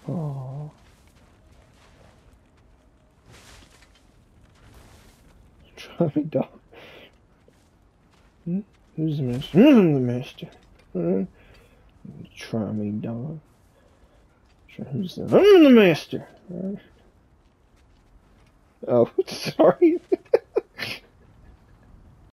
Oh, try me, dog. Hmm? Who's the master? I'm the master. Try me, dog. I'm the master. Oh, sorry.